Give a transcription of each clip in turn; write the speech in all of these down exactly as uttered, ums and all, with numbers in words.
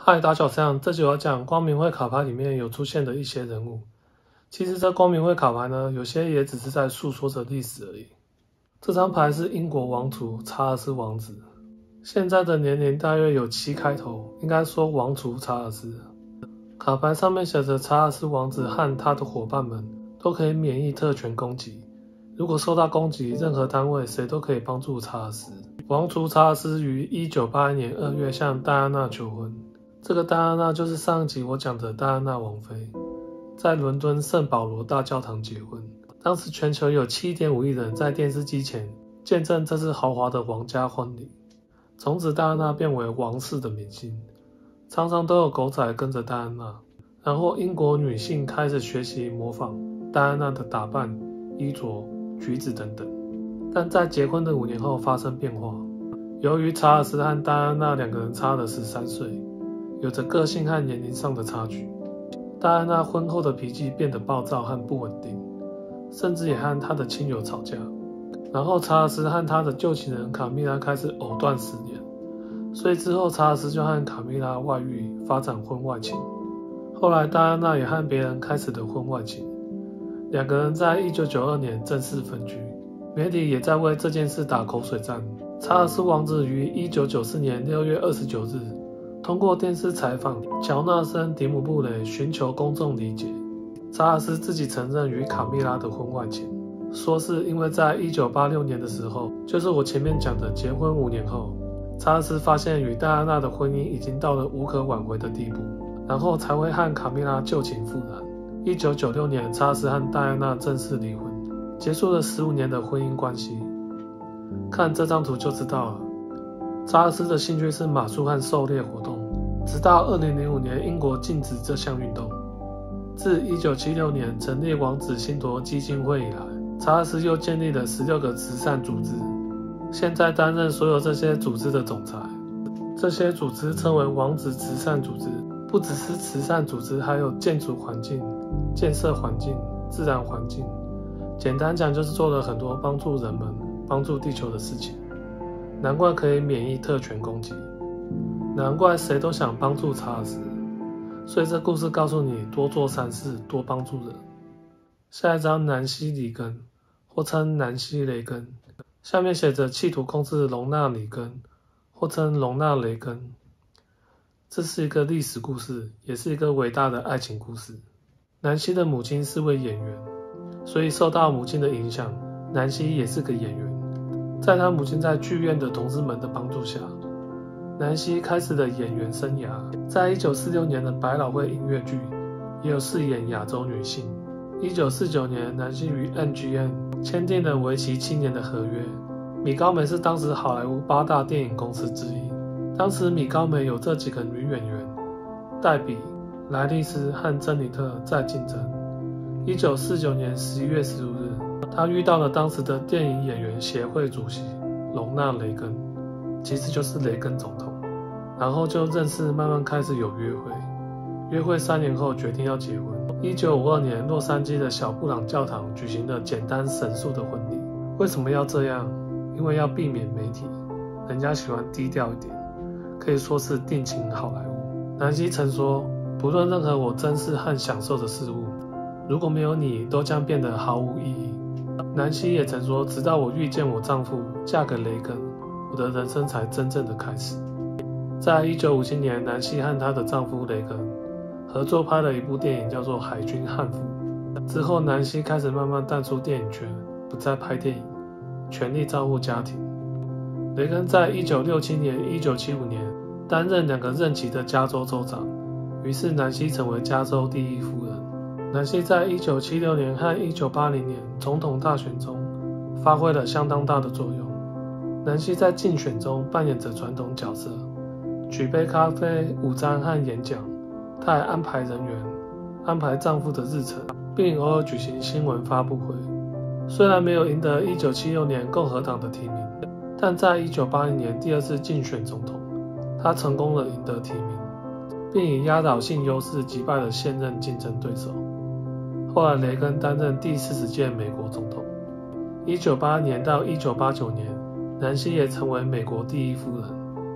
嗨，大家好，这样这集我要讲光明会卡牌里面有出现的一些人物。其实这光明会卡牌呢，有些也只是在诉说着历史而已。这张牌是英国王储查尔斯王子，现在的年龄大约有七开头，应该说王储查尔斯。卡牌上面写着查尔斯王子和他的伙伴们都可以免疫特权攻击，如果受到攻击，任何单位谁都可以帮助查尔斯。王储查尔斯于一九八一年二月向戴安娜求婚。这个戴安娜就是上一集我讲的戴安娜王妃，在伦敦圣保罗大教堂结婚。当时全球有 七点五亿人在电视机前见证这次豪华的王家婚礼。从此戴安娜变为王室的明星，常常都有狗仔跟着戴安娜。然后英国女性开始学习模仿戴安娜的打扮、衣着、举止等等。但在结婚的五年后发生变化，由于查尔斯和戴安娜两个人差了十三岁，有着个性和年龄上的差距，戴安娜婚后的脾气变得暴躁和不稳定，甚至也和她的亲友吵架。然后查尔斯和他的旧情人卡米拉开始藕断丝连，所以之后查尔斯就和卡米拉外遇，发展婚外情。后来戴安娜也和别人开始了婚外情，两个人在一九九二年正式分居。媒体也在为这件事打口水战。查尔斯王子于一九九四年六月二十九日通过电视采访乔纳森·迪姆布雷，寻求公众理解。查尔斯自己承认与卡米拉的婚外情，说是因为在一九八六年的时候，就是我前面讲的结婚五年后，查尔斯发现与戴安娜的婚姻已经到了无可挽回的地步，然后才会和卡米拉旧情复燃。一九九六年，查尔斯和戴安娜正式离婚，结束了十五年的婚姻关系。看这张图就知道了，查尔斯的兴趣是马术和狩猎活动，直到二零零五年英国禁止这项运动。自一九七六年成立王子信托基金会以来，查尔斯又建立了十六个慈善组织，现在担任所有这些组织的总裁。这些组织称为王子慈善组织，不只是慈善组织，还有建筑环境、建设环境、自然环境，简单讲就是做了很多帮助人们、帮助地球的事情。难怪可以免疫特权攻击，难怪谁都想帮助查尔斯。所以这故事告诉你，多做善事，多帮助人。下一张南希·里根，或称南希·雷根，下面写着企图控制隆纳·里根，或称隆纳·雷根。这是一个历史故事，也是一个伟大的爱情故事。南希的母亲是位演员，所以受到母亲的影响，南希也是个演员。在她母亲在剧院的同事们的帮助下，南希开始了演员生涯。在一九四六年的百老汇音乐剧也有饰演亚洲女性。一九四九年，南希与 M G M 签订了为期七年的合约。米高梅是当时好莱坞八大电影公司之一。当时米高梅有这几个女演员：黛比、莱莉丝和珍妮特在竞争。一九四九年十一月十五日，她遇到了当时的电影演员协会主席隆纳·雷根，其实就是雷根总统。然后就认识，慢慢开始有约会。约会三年后决定要结婚。一九五二年，洛杉矶的小布朗教堂举行了简单神速的婚礼。为什么要这样？因为要避免媒体，人家喜欢低调一点，可以说是定情好莱坞。南希曾说，不论任何我珍视和享受的事物，如果没有你，都将变得毫无意义。南希也曾说，直到我遇见我丈夫，嫁给雷根，我的人生才真正的开始。在一九五七年，南希和她的丈夫雷根合作拍了一部电影，叫做《海军悍妇》。之后，南希开始慢慢淡出电影圈，不再拍电影，全力照顾家庭。雷根在一九六七年、一九七五年担任两个任期的加州州长，于是南希成为加州第一夫人。南希在一九七六年和一九八零年总统大选中发挥了相当大的作用。南希在竞选中扮演着传统角色，举杯咖啡、午餐和演讲。她还安排人员，安排丈夫的日程，并偶尔举行新闻发布会。虽然没有赢得一九七六年共和党的提名，但在一九八零年第二次竞选总统，她成功了赢得提名，并以压倒性优势击败了现任竞争对手。后来雷根担任第四十届美国总统。一九八一年到一九八九年，南希也成为美国第一夫人。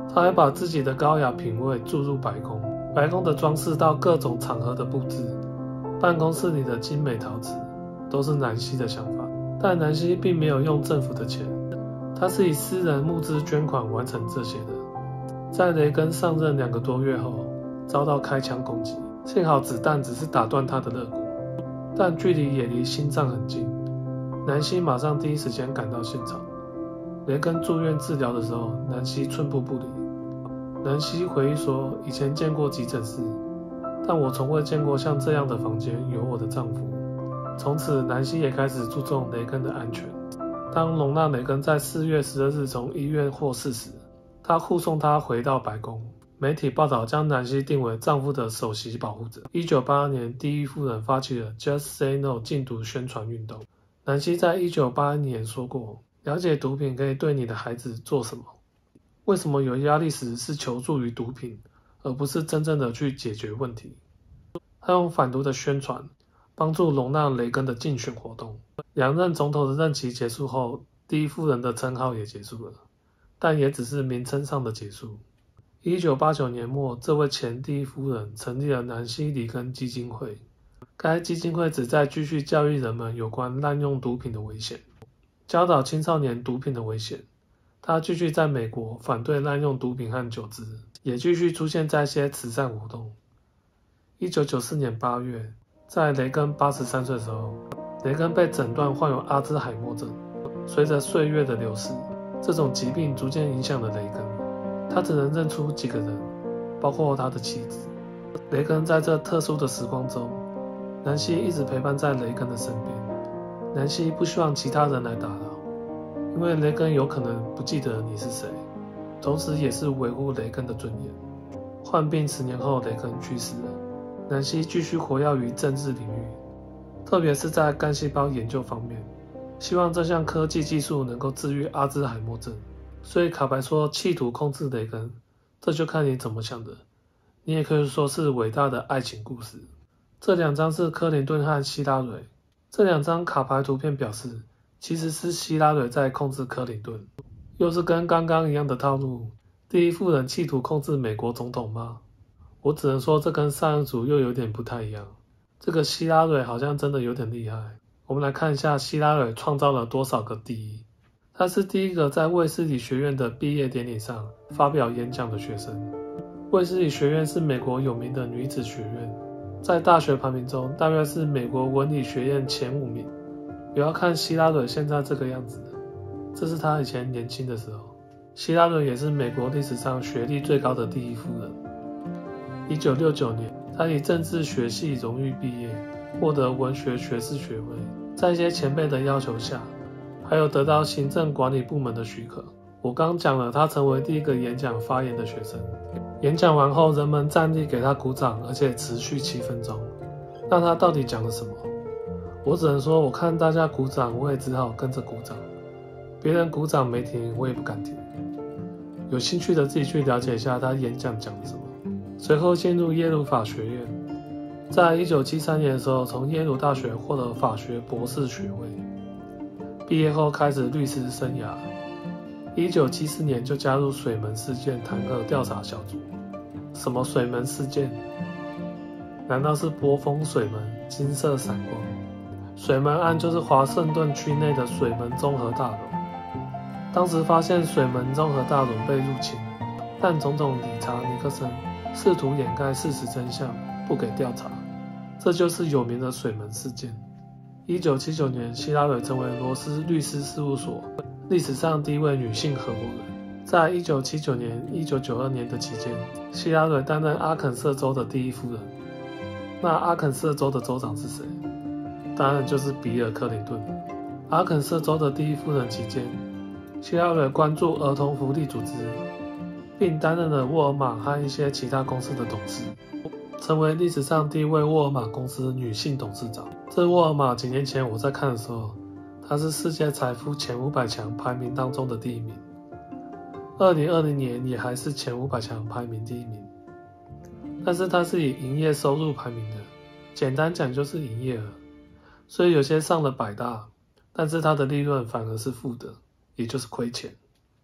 他还把自己的高雅品味注入白宫，白宫的装饰到各种场合的布置，办公室里的精美陶瓷，都是南希的想法。但南希并没有用政府的钱，他是以私人募资捐款完成这些的。在雷根上任两个多月后，遭到开枪攻击，幸好子弹只是打断他的肋骨，但距离也离心脏很近。南希马上第一时间赶到现场。雷根住院治疗的时候，南希寸步不离。南希回忆说，以前见过急诊室，但我从未见过像这样的房间有我的丈夫。从此，南希也开始注重雷根的安全。当隆纳·雷根在四月十二日从医院获释时，他护送她回到白宫。媒体报道将南希定为丈夫的首席保护者。一九八二年，第一夫人发起了 Just Say No 禁毒宣传运动。南希在一九八一年说过，了解毒品可以对你的孩子做什么？为什么有压力时是求助于毒品，而不是真正的去解决问题？他用反毒的宣传帮助容纳雷根的竞选活动。两任总统的任期结束后，第一夫人的称号也结束了，但也只是名称上的结束。一九八九年末，这位前第一夫人成立了南希·里根基金会。该基金会旨在继续教育人们有关滥用毒品的危险，教导青少年毒品的危险。他继续在美国反对滥用毒品和酒精，也继续出现在一些慈善活动。一九九四年八月，在雷根八十三岁的时候，雷根被诊断患有阿兹海默症。随着岁月的流逝，这种疾病逐渐影响了雷根，他只能认出几个人，包括他的妻子。雷根在这特殊的时光中，南希一直陪伴在雷根的身边。南希不希望其他人来打扰，因为雷根有可能不记得你是谁，同时也是维护雷根的尊严。患病十年后，雷根去世了。南希继续活跃于政治领域，特别是在干细胞研究方面，希望这项科技技术能够治愈阿兹海默症。所以卡白说企图控制雷根，这就看你怎么想的。你也可以说是伟大的爱情故事。这两张是克林顿和希拉蕊。这两张卡牌图片表示，其实是希拉蕊在控制克林顿。又是跟刚刚一样的套路，第一夫人企图控制美国总统吗？我只能说这跟上一组又有点不太一样。这个希拉蕊好像真的有点厉害。我们来看一下希拉蕊创造了多少个第一。她是第一个在卫斯理学院的毕业典礼上发表演讲的学生。卫斯理学院是美国有名的女子学院，在大学排名中大约是美国文理学院前五名。不要看希拉蕊现在这个样子，这是她以前年轻的时候。希拉蕊也是美国历史上学历最高的第一夫人。一九六九年，她以政治学系荣誉毕业，获得文学学士学位。在一些前辈的要求下，还有得到行政管理部门的许可。我刚讲了，她成为第一个演讲发言的学生。演讲完后，人们站立给她鼓掌，而且持续七分钟。那她到底讲了什么？我只能说，我看大家鼓掌，我也只好跟着鼓掌。别人鼓掌没停，我也不敢停。有兴趣的自己去了解一下她演讲讲了什么。随后进入耶鲁法学院，在一九七三年的时候，从耶鲁大学获得法学博士学位。毕业后开始律师生涯。一九七四年就加入水门事件坦克调查小组。什么水门事件？难道是波峰水门、金色闪光？水门案就是华盛顿区内的水门综合大楼。当时发现水门综合大楼被入侵，但总统理查尼克森试图掩盖事实真相，不给调查，这就是有名的水门事件。一九七九年，希拉蕊成为罗斯律师事务所历史上第一位女性合伙人。在一九七九年、一九九二年的期间，希拉蕊担任阿肯色州的第一夫人。那阿肯色州的州长是谁？当然就是比尔·克林顿。阿肯色州的第一夫人期间，希拉蕊关注儿童福利组织，并担任了沃尔玛和一些其他公司的董事，成为历史上第一位沃尔玛公司女性董事长。这沃尔玛几年前我在看的时候，她是世界财富前五百强排名当中的第一名，二零二零年也还是前五百强排名第一名。但是她是以营业收入排名的，简单讲就是营业额，所以有些上了百大，但是她的利润反而是负的，也就是亏钱。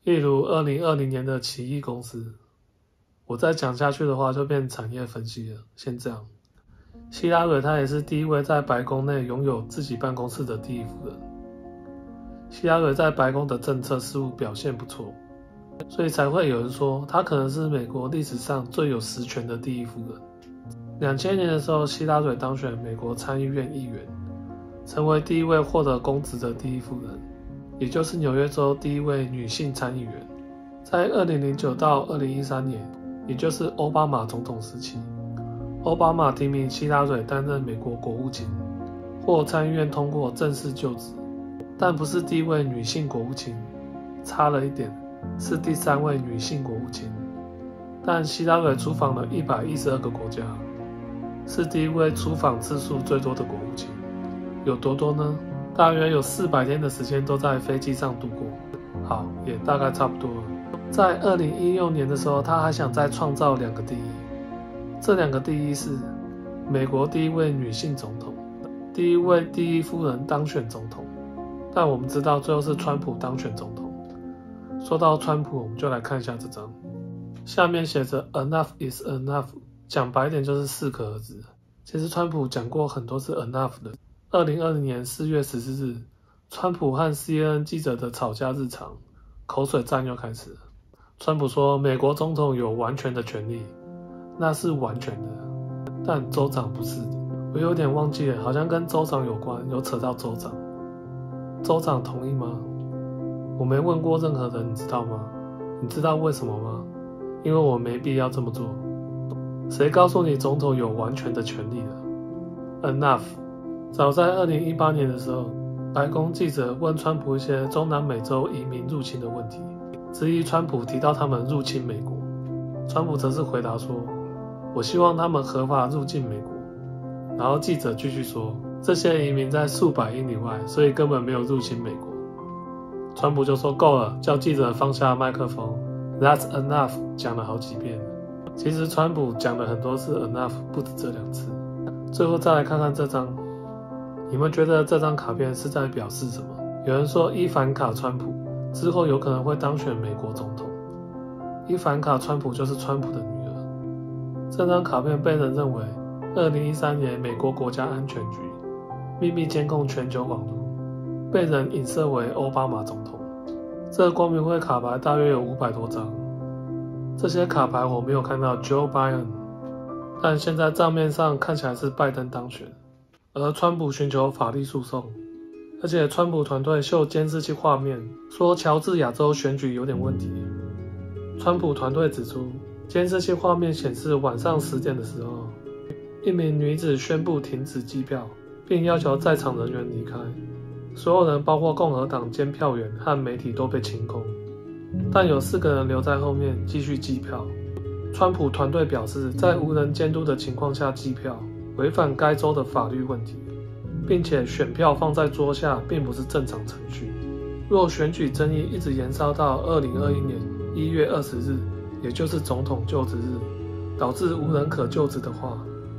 例如二零二零年的奇异公司。我再讲下去的话就变产业分析了，先这样。希拉蕊她也是第一位在白宫内拥有自己办公室的第一夫人。希拉蕊在白宫的政策事务表现不错，所以才会有人说她可能是美国历史上最有实权的第一夫人。两千年的时候，希拉蕊当选美国参议院议员，成为第一位获得公职的第一夫人，也就是纽约州第一位女性参议员。在二零零九到二零一三年，也就是奥巴马总统时期，奥巴马提名希拉蕊担任美国国务卿，获参议院通过正式就职，但不是第一位女性国务卿，差了一点，是第三位女性国务卿。但希拉蕊出访了一百一十二个国家，是第一位出访次数最多的国务卿。有多多呢？大约有四百天的时间都在飞机上度过。好，也大概差不多了。在二零一六年的时候，他还想再创造两个第一，这两个第一是美国第一位女性总统，第一位第一夫人当选总统。但我们知道最后是川普当选总统。说到川普，我们就来看一下这张，下面写着 Enough is enough， 讲白点就是适可而止。其实川普讲过很多次 enough 的。二零二零年四月十四日，川普和 C N N 记者的吵架日常，口水战又开始了。川普说美国总统有完全的权利，那是完全的，但州长不是的。我有点忘记了，好像跟州长有关，有扯到州长。州长同意吗？我没问过任何人，你知道吗？你知道为什么吗？因为我没必要这么做。谁告诉你总统有完全的权利了 ？Enough。早在二零一八年的时候，白宫记者问川普一些中南美洲移民入侵的问题，质疑川普提到他们入侵美国。川普则是回答说：“我希望他们合法入境美国。”然后记者继续说：“这些移民在数百英里外，所以根本没有入侵美国。”川普就说：“够了，叫记者放下麦克风。” That's enough， 讲了好几遍。其实川普讲了很多次 enough， 不止这两次。最后再来看看这张。你们觉得这张卡片是在表示什么？有人说伊凡卡川普之后有可能会当选美国总统。伊凡卡川普就是川普的女儿。这张卡片被人认为二零一三年美国国家安全局秘密监控全球网络，被人影射为奥巴马总统。这个光明会卡牌大约有五百多张，这些卡牌我没有看到 Joe Biden， 但现在账面上看起来是拜登当选。而川普寻求法律诉讼，而且川普团队秀监视器画面，说乔治亚州选举有点问题。川普团队指出，监视器画面显示晚上十点的时候，一名女子宣布停止计票，并要求在场人员离开。所有人，包括共和党监票员和媒体都被清空，但有四个人留在后面继续计票。川普团队表示，在无人监督的情况下计票，违反该州的法律问题，并且选票放在桌下并不是正常程序。若选举争议一直延烧到二零二一年一月二十日，也就是总统就职日，导致无人可就职的话，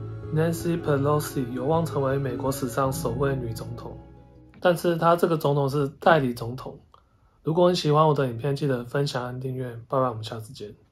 Nancy Pelosi 有望成为美国史上首位女总统。但是她这个总统是代理总统。如果你喜欢我的影片，记得分享和订阅。拜拜，我们下次见。